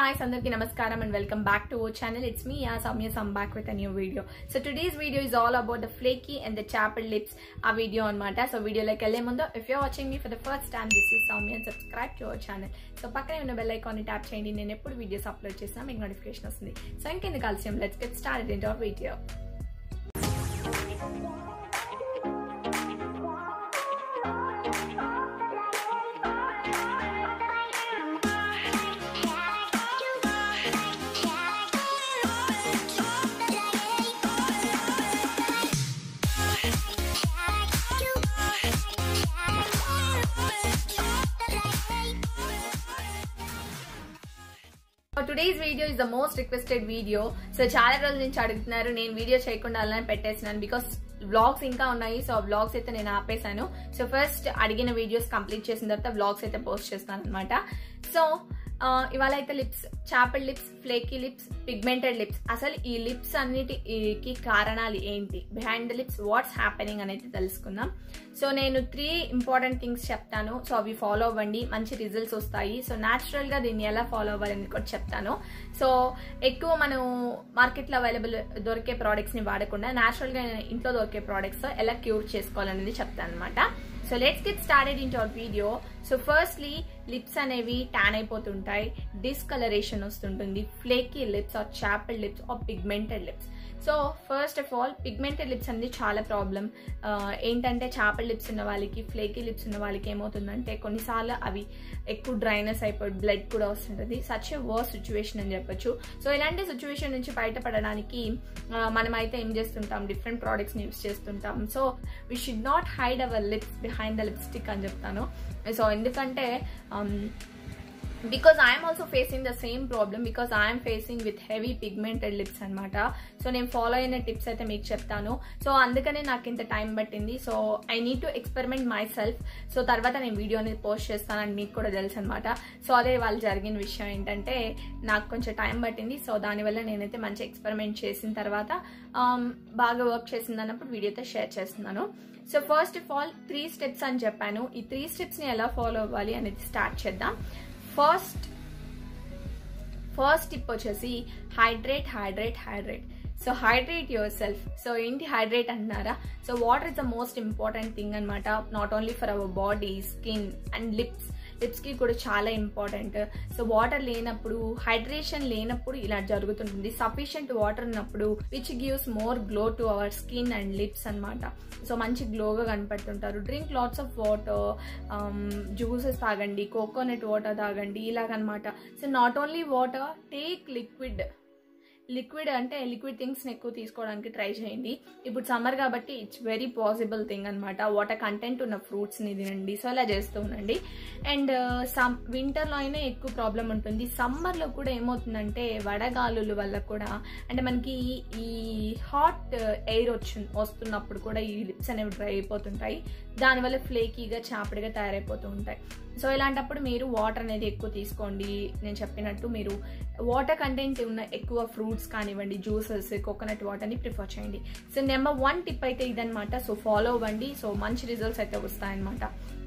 guys, andarki namaskaram and welcome back to our channel. It's me, Soumya. I'm back with a new video. So today's video is all about the flaky and the chapped lips. A video on Mata. So video like Elemundo. If you're watching me for the first time, this is Soumya and subscribe to our channel. So pakkane unna bell icon ni tap cheyandi. Nenu eppudu videos upload chesina meeku notification vastundi. So inkenduku kalsiyam, let's get started into our video. Today's video is the most requested video. So chaala రోజుల నుంచి అడుగుతున్నారు నేను video చేయకుండా అలానే పెట్టేస్తున్నాను because vlogs ఇంకా ఉన్నాయి. So vlogs అయితే నేను ఆపేసాను. సో ఫస్ట్ అడిగిన వీడియోస్ కంప్లీట్ చేసిన తర్వాత vlogs అయితే పోస్ట్ చేస్తాను అన్నమాట. సో ఇవాళ అయితే lips, chapped lips, flaky lips, pigmented lips, అసలు ఈ లిప్స్ అన్నిటికి కారణాలు ఏంటి, behind the lips what's happening అనేది తెలుసుకుందాం. సో నేను 3 ఇంపార్టెంట్ థింగ్స్ చెప్తాను. సో అవి ఫాలో అవ్వండి, మంచి రిజల్ట్స్ వస్తాయి. సో న్యాచురల్ గా దీన్ని ఎలా ఫాలో అవ్వాలని కూడా చెప్తాను. సో ఎక్కువ మనం మార్కెట్లో అవైలబుల్ దొరికే ప్రోడక్ట్స్ ని వాడకుండా న్యాచురల్ గా ఇంట్లో దొరికే ప్రోడక్ట్స్ ఎలా క్యూర్ చేసుకోవాలనేది చెప్తాను అనమాట. So let's get started in our video. So firstly lips అనేవి ట్యాన్ అయిపోతుంటాయి, డిస్కలరేషన్ వస్తుంటుంది, flaky lips or chapped lips or pigmented lips. So first of all pigmented lips అనేది చాలా ప్రాబ్లం. ఏంటంటే చాపెడ్ లిప్స్ ఉన్న వాళ్ళకి, ఫ్లేకీ లిప్స్ ఉన్న వాళ్ళకి ఏమవుతుందంటే కొన్నిసార్లు అవి ఎక్కువ డ్రైనెస్ అయిపోయి బ్లడ్ కూడా వస్తుంటుంది. సచ్ ఏ వర్స్ సిచ్యువేషన్ అని చెప్పొచ్చు. సో ఇలాంటి సిచ్యువేషన్ నుంచి బయటపడడానికి మనమైతే ఏం చేస్తుంటాం, డిఫరెంట్ ప్రోడక్ట్స్ ని యూస్ చేస్తుంటాం. So we should not hide our lips behind the lipstick అని చెప్తాను. సో ఎందుకంటే because I am also facing the same problem because I am facing with heavy pigmented lips అనమాట. సో నేను follow అయిన tips అయితే మీకు చెప్తాను. సో అందుకనే నాకు ఇంత టైం పట్టింది. So I need to experiment myself. So తర్వాత నేను వీడియో అనేది పోస్ట్ చేస్తానని మీకు కూడా తెలుసు అనమాట. సో అదే వాళ్ళు జరిగిన విషయం ఏంటంటే నాకు కొంచెం టైం పట్టింది. సో దానివల్ల నేనైతే మంచి ఎక్స్పెరిమెంట్ చేసిన తర్వాత బాగా వర్క్ చేసింది అన్నప్పుడు వీడియోతో షేర్ చేస్తున్నాను. So first of all 3 steps అని చెప్పాను. ఈ 3 స్టెప్స్ ని ఎలా ఫాలో అవ్వాలి అనేది స్టార్ట్ చేద్దాం. ఫస్ట్ టిప్ వచ్చేసి hydrate. So hydrate yourself. So ఏంటి హైడ్రేట్ అంటున్నారా? So water is the most important thing అనమాట. Not only for our body, skin and lips కి కూడా చాలా ఇంపార్టెంట్. సో వాటర్ లేనప్పుడు, హైడ్రేషన్ లేనప్పుడు ఇలా జరుగుతుంటుంది. సఫిషియంట్ వాటర్ ఉన్నప్పుడు which gives more glow to our skin and lips అనమాట. సో మంచి గ్లోగా కనపడుతుంటారు. Drink lots of water, juices తాగండి, కోకోనట్ వాటర్ తాగండి, ఇలాగనమాట. So not only water, take liquid అంటే లిక్విడ్ థింగ్స్ ఎక్కువ తీసుకోవడానికి ట్రై చేయండి. ఇప్పుడు సమ్మర్ కాబట్టి ఇట్స్ వెరీ పాసిబుల్ థింగ్ అనమాట. వాటర్ కంటెంట్ ఉన్న ఫ్రూట్స్ ని తినండి. సో అలా చేస్తూ ఉండండి. అండ్ వింటర్లో అయినా ఎక్కువ ప్రాబ్లం ఉంటుంది. సమ్మర్లో కూడా ఏమవుతుందంటే వడగాలుల వల్ల కూడా, అంటే మనకి ఈ హాట్ ఎయిర్ వస్తున్నప్పుడు కూడా ఈ లిప్స్ అనేవి డ్రై అయిపోతుంటాయి. దానివల్ల ఫ్లేకీగా, చాపడిగా తయారైపోతూ ఉంటాయి. సో ఇలాంటప్పుడు మీరు వాటర్ అనేది ఎక్కువ తీసుకోండి. నేను చెప్పినట్టు మీరు వాటర్ కంటెంట్ ఉన్న ఎక్కువ ఫ్రూట్స్ కానివ్వండి, జ్యూసెస్, కోకోనట్ వాటర్ని ప్రిఫర్ చేయండి. సో నెంబర్ 1 టిప్ అయితే ఇదనమాట. సో ఫాలో అవ్వండి. సో మంచి రిజల్ట్స్ అయితే వస్తాయన్నమాట.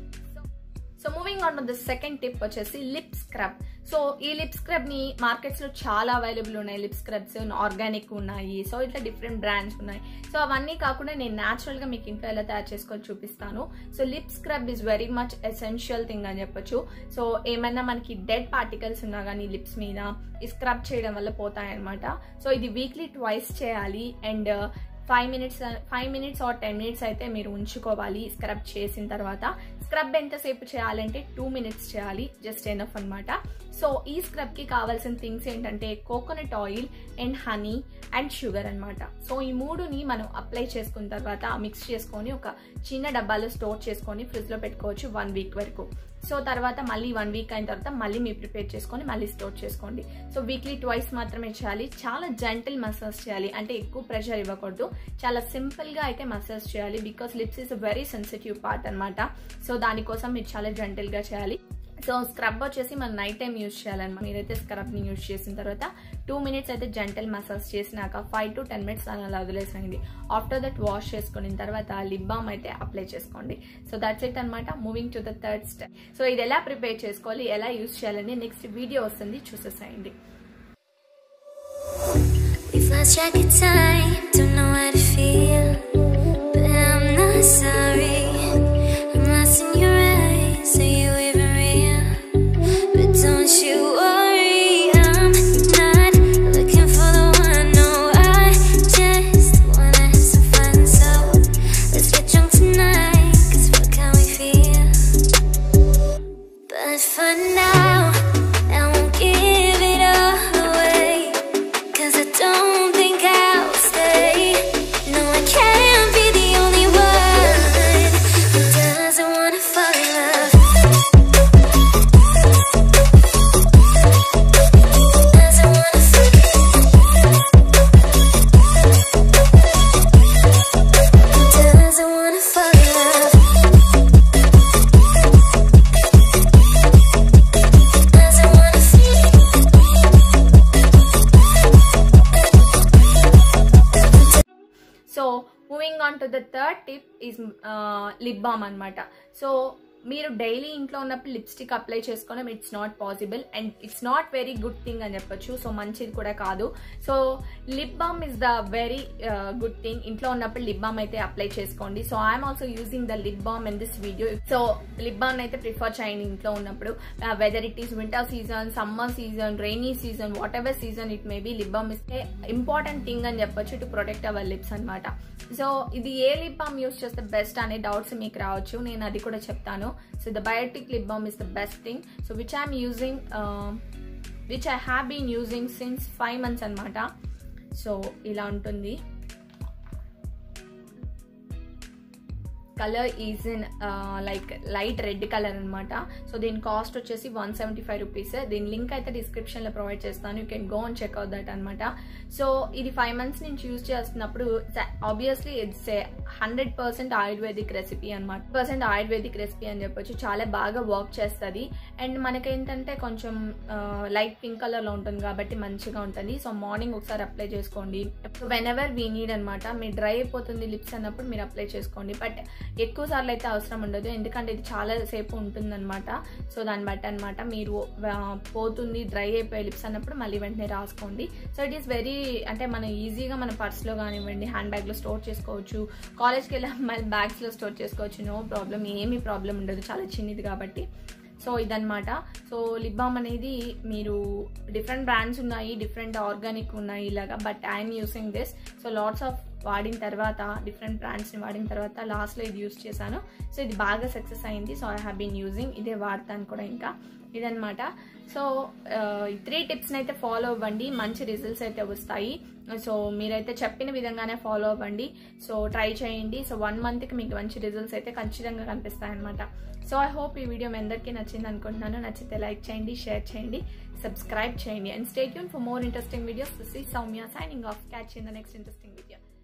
So moving on to the second tip వచ్చేసి లిప్ స్క్రబ్. సో ఈ లిప్ స్క్రబ్ ని మార్కెట్స్ లో చాలా అవైలబుల్ ఉన్నాయి. లిప్ స్క్రబ్స్ ఆర్గానిక్ ఉన్నాయి. సో ఇట్లా డిఫరెంట్ బ్రాండ్స్ ఉన్నాయి. సో అవన్నీ కాకుండా నేను న్యాచురల్ గా మీకు ఇంట్లో ఎలా తయారు చేసుకొని చూపిస్తాను. So lip scrub is very much essential thing అని చెప్పొచ్చు. సో ఏమైనా మనకి డెడ్ పార్టికల్స్ ఉన్నా కానీ లిప్స్ మీద ఈ స్క్రబ్ చేయడం వల్ల పోతాయన్నమాట. సో ఇది వీక్లీ 2 చేయాలి. అండ్ 5 minutes or 10 minutes అయితే మీరు ఉంచుకోవాలి స్క్రబ్ చేసిన తర్వాత. స్క్రబ్ ఎంతసేపు చేయాలంటే 2 minutes చేయాలి, జస్ట్ ఎనఫ్ అనమాట. సో ఈ స్క్రబ్ కి కావాల్సిన థింగ్స్ ఏంటంటే coconut oil and honey and sugar అనమాట. సో ఈ 3ని మనం అప్లై చేసుకున్న తర్వాత మిక్స్ చేసుకొని ఒక చిన్న డబ్బాలో స్టోర్ చేసుకొని ఫ్రిడ్జ్ లో పెట్టుకోవచ్చు 1 week వరకు. సో తర్వాత మళ్ళీ 1 week అయిన తర్వాత మళ్ళీ మీరు ప్రిపేర్ చేసుకొని మళ్ళీ స్టోర్ చేసుకోండి. సో వీక్లీ 2 మాత్రమే చేయాలి. చాలా జెంటిల్ మసాజ్ చేయాలి, అంటే ఎక్కువ ప్రెషర్ ఇవ్వకూడదు. చాలా సింపుల్ గా అయితే మసాజ్ చేయాలి because lips is a very sensitive part అనమాట. సో దానికోసం మీరు చాలా జెంటిల్ గా చేయాలి. సో స్క్రబ్ వచ్చేసి మనం నైట్ టైం యూజ్ చేయాలన్నమాట. మీరైతే స్క్రబ్ని యూజ్ చేసిన తర్వాత 2 minutes అయితే జెంటల్ మసాజ్ చేసినాక 5 to 10 minutes అలా వదిలేసేయండి. ఆఫ్టర్ దట్ వాష్ చేసుకున్న తర్వాత లిప్ బామ్ అయితే అప్లై చేసుకోండి. సో దట్స్ ఇట్ అనమాట. Moving to the third step. So ఇది ఎలా ప్రిపేర్ చేసుకోవాలి, ఎలా యూజ్ చేయాలని నెక్స్ట్ వీడియో వస్తుంది, చూసేసేయండి. Moving on to the third tip is lip balm అనమాట. సో మీరు డైలీ ఇంట్లో ఉన్నప్పుడు లిప్స్టిక్ అప్లై చేసుకోవడం it's not possible and it's not very good thing అని చెప్పొచ్చు. సో మంచిది కూడా కాదు. So lip balm is the very good thing. ఇంట్లో ఉన్నప్పుడు లిప్ బామ్ అయితే అప్లై చేసుకోండి. So I'm also using the lip balm in this video. So lip balm అయితే ప్రిఫర్ చేయండి ఇంట్లో ఉన్నప్పుడు. Weather it is winter season, summer season, rainy season, whatever season it may be, lip balm is a important thing అని చెప్పొచ్చు to protect our lips అనమాట. So ఇది ఏ lip balm use చేస్తే బెస్ట్ అనే డౌట్స్ మీకు రావచ్చు, నేను అది కూడా చెప్తాను. So the Biotic lip balm is the best thing. So which I am using, which I have been using since 5 months anamata. So ila untundi. Color is in like light red color anamata. So దీని cost వచ్చేసి 175 rupees. దీని link అయితే description లో provide చేస్తాను, you can go and check out that అనమాట. So ఇది 5 months నుంచి use చేస్తున్నప్పుడు ఆబ్వియస్లీ ఇట్స్ 100% ఆయుర్వేదిక్ రెసిపీ అనమాట. 100% ఆయుర్వేదిక్ రెసిపీ అని చెప్పొచ్చు. చాలా బాగా వర్క్ చేస్తుంది అండ్ మనకేంటంటే కొంచెం లైట్ పింక్ కలర్ లో ఉంటుంది కాబట్టి మంచిగా ఉంటుంది. సో మార్నింగ్ ఒకసారి అప్లై చేసుకోండి. వెన్ ఎవర్ వీ నీడ్ అనమాట. మీరు డ్రై అయిపోతుంది లిప్స్ అన్నప్పుడు మీరు అప్లై చేసుకోండి. బట్ ఎక్కువ సార్లు అయితే అవసరం ఉండదు, ఎందుకంటే ఇది చాలా సేపు ఉంటుందన్నమాట. సో దాన్ని బట్టి అనమాట, మీరు పోతుంది డ్రై అయిపోయే లిప్స్ అన్నప్పుడు మళ్ళీ వెంటనే రాసుకోండి. సో ఇట్ ఈస్ వెరీ, అంటే మనం ఈజీగా మన పర్స్లో కానివ్వండి, హ్యాండ్ బ్యాగ్లో స్టోర్ చేసుకోవచ్చు, కాలేజ్కి వెళ్ళి మళ్ళీ బ్యాగ్స్లో స్టోర్ చేసుకోవచ్చు. నో ప్రాబ్లం, ఏమీ ప్రాబ్లం ఉండదు, చాలా చిన్నది కాబట్టి. సో ఇదన్నమాట. సో లిప్ బామ్ అనేది మీరు డిఫరెంట్ బ్రాండ్స్ ఉన్నాయి, డిఫరెంట్ ఆర్గానిక్ ఉన్నాయి ఇలాగా, but I'm using this. So lots of వాడిన తర్వాత, డిఫరెంట్ బ్రాండ్స్ని వాడిన తర్వాత లాస్ట్లో ఇది యూజ్ చేశాను. సో ఇది బాగా సక్సెస్ అయింది. So I have been using, ఇదే వాడతాను కూడా ఇంకా. ఇదనమాట. సో ఈ 3 టిప్స్ని అయితే ఫాలో అవ్వండి, మంచి రిజల్ట్స్ అయితే వస్తాయి. సో మీరైతే చెప్పిన విధంగానే ఫాలో అవ్వండి. సో ట్రై చేయండి. సో 1 monthకి మీకు మంచి రిజల్ట్స్ అయితే ఖచ్చితంగా కనిపిస్తాయి అనమాట. సో ఐ హోప్ ఈ వీడియో మీ అందరికీ నచ్చింది అనుకుంటున్నాను. నచ్చితే లైక్ చేయండి, షేర్ చేయండి, సబ్స్క్రైబ్ చేయండి and stay tune for more interesting videos. This is Soumya signing off. Catch you in the next interesting video.